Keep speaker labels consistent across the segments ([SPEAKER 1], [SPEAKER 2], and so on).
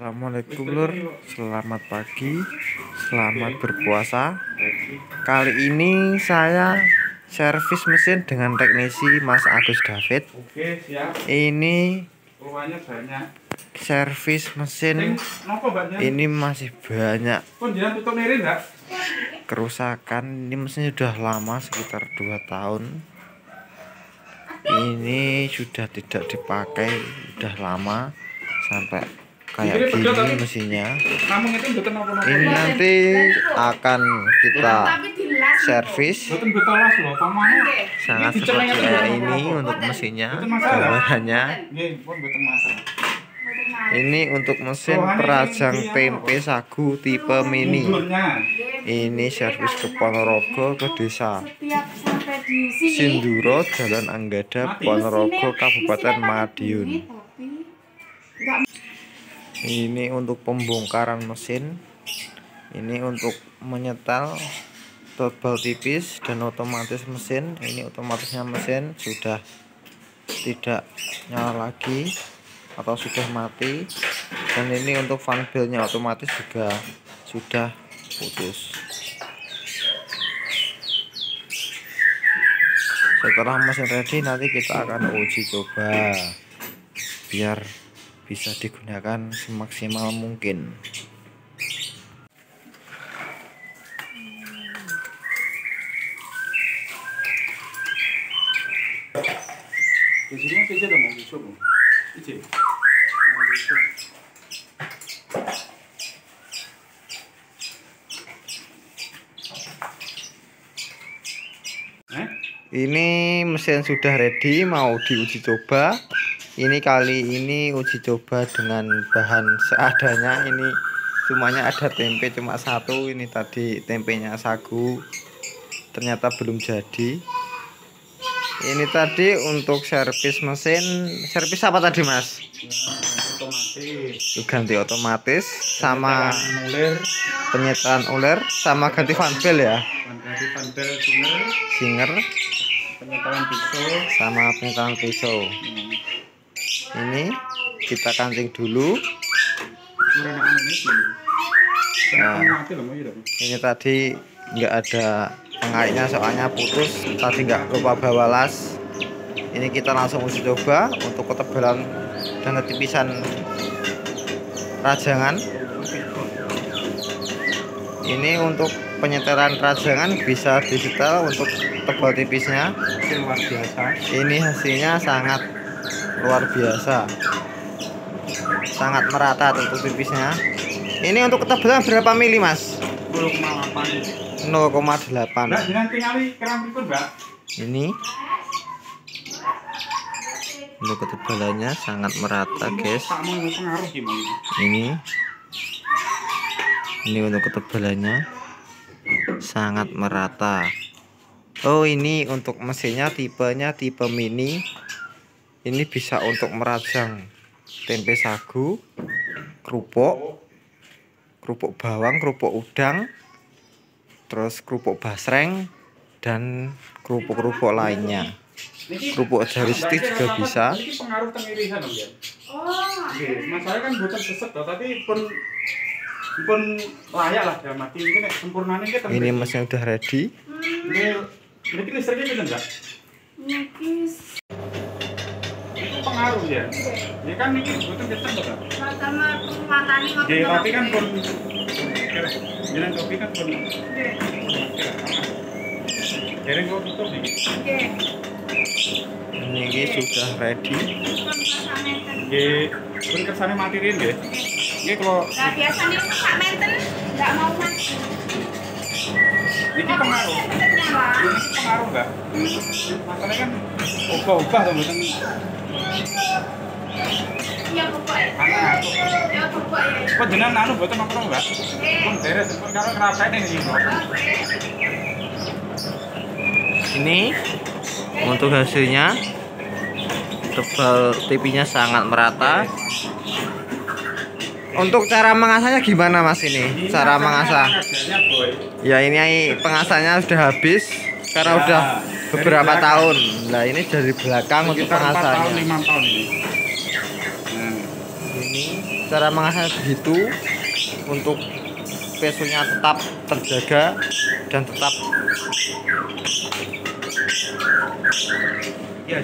[SPEAKER 1] Assalamualaikum lur, selamat pagi, selamat berpuasa. Kali ini saya servis mesin dengan teknisi Mas Agus David. Ini servis mesin, ini masih banyak kerusakan. Ini mesinnya sudah lama, sekitar 2 tahun. Ini sudah tidak dipakai, sudah lama sampai kayak gini mesinnya. Ini nanti akan kita servis sangat seperti kayak ini untuk mesinnya. Gambarannya ini untuk mesin perajang tempe sagu tipe mini. Ini servis ke Ponorogo, ke desa Sinduro, Jalan Anggada, Ponorogo, Kabupaten Madiun. Ini untuk pembongkaran mesin, ini untuk menyetel tebal tipis dan otomatis mesin. Ini otomatisnya mesin sudah tidak nyala lagi atau sudah mati, dan ini untuk fan belnya otomatis juga sudah putus. Setelah mesin ready, nanti kita akan uji coba biar bisa digunakan semaksimal mungkin. Ini mesin sudah ready, mau diuji coba. Ini kali ini uji coba dengan bahan seadanya. Ini cumanya ada tempe cuma satu. Ini tadi tempenya sagu, ternyata belum jadi. Ini tadi untuk servis mesin. Servis apa tadi, Mas? Ganti otomatis sama penyetelan uler sama ganti fan bel ya.
[SPEAKER 2] Ganti fan bel
[SPEAKER 1] Singer
[SPEAKER 2] penyetelan pisau
[SPEAKER 1] sama penyetelan pisau. Ini kita kancing dulu. Nah, ini tadi nggak ada pengaitnya soalnya putus, tadi nggak lupa bawa las. Ini kita langsung uji coba untuk ketebalan dan ketipisan rajangan. Ini untuk penyetelan rajangan bisa disetel untuk tebal tipisnya.
[SPEAKER 2] luar biasa.
[SPEAKER 1] Ini hasilnya sangat luar biasa, sangat merata untuk tipisnya. Ini untuk ketebalan berapa mili, Mas?
[SPEAKER 2] 0,8.
[SPEAKER 1] 0,8. Ini untuk ketebalannya sangat merata, guys. Ini untuk ketebalannya sangat merata. Oh, ini untuk mesinnya tipenya tipe mini. Ini bisa untuk merajang tempe sagu, kerupuk bawang, kerupuk udang, terus kerupuk basreng, dan kerupuk lainnya. Kerupuk jari stik juga bisa.
[SPEAKER 2] Masalah kan bukan seset tapi pun layak lah dalam arti ini sempurnanya kita.
[SPEAKER 1] Ini mesin udah ready.
[SPEAKER 2] Ini listriknya bisa enggak? Itu pengaruh ya. Ya kan ini bukan kenceng enggak? Tapi kan pun jalan kopi kan pun. Jadi gua tutup nih.
[SPEAKER 1] Ini sudah ready.
[SPEAKER 2] Pun kersane matirin nggih. Nggih kalau
[SPEAKER 3] biasanya itu Pak Menten enggak mau mati.
[SPEAKER 2] ini pengaruh. Ini pengaruh enggak? Masalahnya kan ubah-ubah tuh mboten.
[SPEAKER 3] Iya, pokoknya. Ya, pokoknya.
[SPEAKER 2] Kok jenengan anu mboten apa enggak? Pun beres, pun karo ngrasake ning iki.
[SPEAKER 1] Ini untuk hasilnya, tebal tipinya sangat merata. Untuk cara mengasahnya gimana, Mas? Ini cara mengasah. Ya, ini pengasahnya sudah habis karena udah beberapa tahun. Nah, ini dari belakang untuk pengasahnya.
[SPEAKER 2] 5 tahun ini.
[SPEAKER 1] Ini ini cara mengasah begitu untuk pesonya tetap terjaga dan tetap
[SPEAKER 2] Ya,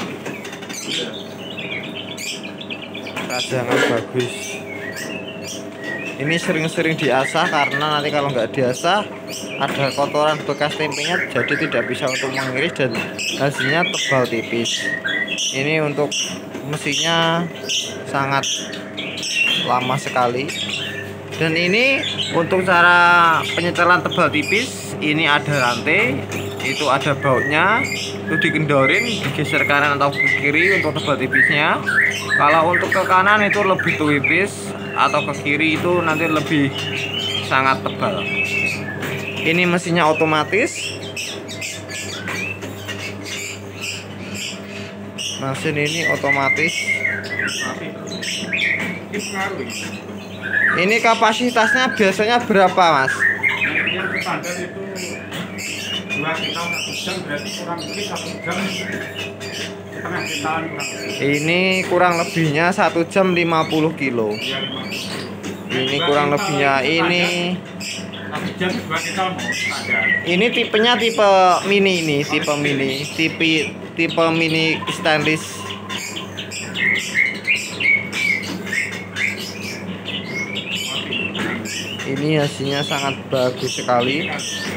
[SPEAKER 1] rajangan bagus. Ini sering-sering diasah karena nanti kalau nggak diasah ada kotoran bekas tempenya, jadi tidak bisa untuk mengiris dan hasilnya tebal tipis. Ini untuk mesinnya sangat lama sekali. Dan ini untuk cara penyetelan tebal tipis, ini ada rantai, itu ada bautnya, itu dikendorin, digeser kanan atau ke kiri untuk tebal tipisnya. Kalau untuk ke kanan itu lebih tipis, atau ke kiri itu nanti lebih sangat tebal. Ini mesinnya otomatis. Mesin ini otomatis. Ini kapasitasnya biasanya berapa, Mas?
[SPEAKER 2] Yang standar itu 2 kintal 1 jam, berarti kurang lebih 1 jam setengah kintalan kurang lebih.
[SPEAKER 1] Ini kurang lebihnya 1 jam 50 kilo.
[SPEAKER 2] Ya, 50.
[SPEAKER 1] Ini kurang lebihnya ini.
[SPEAKER 2] 1 jam 2 kintal mau standar.
[SPEAKER 1] Ini tipenya tipe mini, ini tipe mini, tipe mini stainless. Ini hasilnya sangat bagus sekali.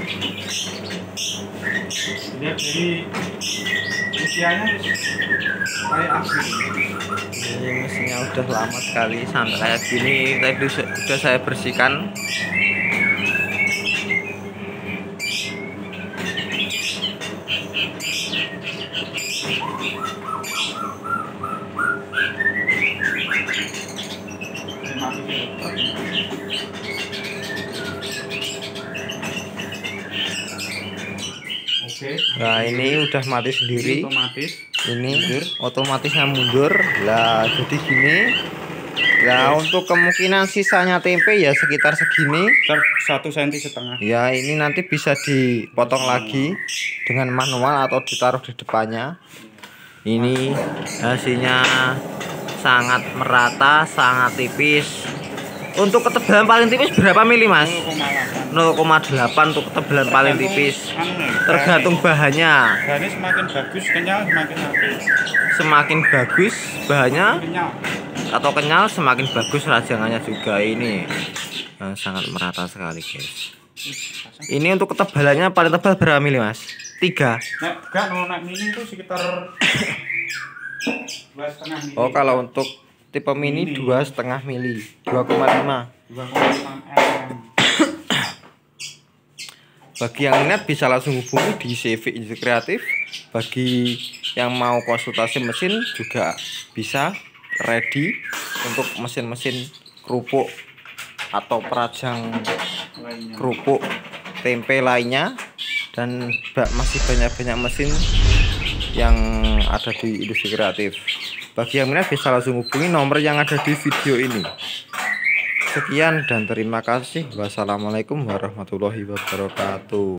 [SPEAKER 2] Lihat dari usianya kayak asli.
[SPEAKER 1] Ini mesinnya udah lama sekali sampai kayak gini. Tadi sudah saya bersihkan.
[SPEAKER 2] Oke.
[SPEAKER 1] Nah, ini udah mati sendiri.
[SPEAKER 2] Otomatis.
[SPEAKER 1] Ini otomatisnya mundur. Lah, jadi gini. Nah, untuk kemungkinan sisanya tempe ya sekitar segini.
[SPEAKER 2] 1,5 cm.
[SPEAKER 1] Ya, ini nanti bisa dipotong lagi dengan manual atau ditaruh di depannya. Ini hasilnya sangat merata, sangat tipis. Untuk ketebalan paling tipis berapa mili, Mas? 0,8 untuk ketebalan paling tipis. Tergantung bahannya.
[SPEAKER 2] Bahannya semakin bagus, kenyal semakin bagus.
[SPEAKER 1] Semakin bagus bahannya
[SPEAKER 2] Kenyal.
[SPEAKER 1] atau kenyal, semakin bagus rajangannya juga. Ini sangat merata sekali, guys. Ini untuk ketebalannya paling tebal berapa mili, Mas? 3.
[SPEAKER 2] Nek mini itu sekitar 2,5 mili.
[SPEAKER 1] Oh, kalau untuk tipe mini 2,5 mili, 2,5.
[SPEAKER 2] 2,5 mm.
[SPEAKER 1] Bagi yang minat bisa langsung hubungi di CV Industri Kreatif. Bagi yang mau konsultasi mesin juga bisa, ready untuk mesin-mesin kerupuk atau perajang
[SPEAKER 2] Lainnya.
[SPEAKER 1] kerupuk tempe lainnya, dan masih banyak mesin yang ada di Industri Kreatif. Bagi yang minat bisa langsung hubungi nomor yang ada di video ini. Sekian dan terima kasih. Wassalamualaikum warahmatullahi wabarakatuh.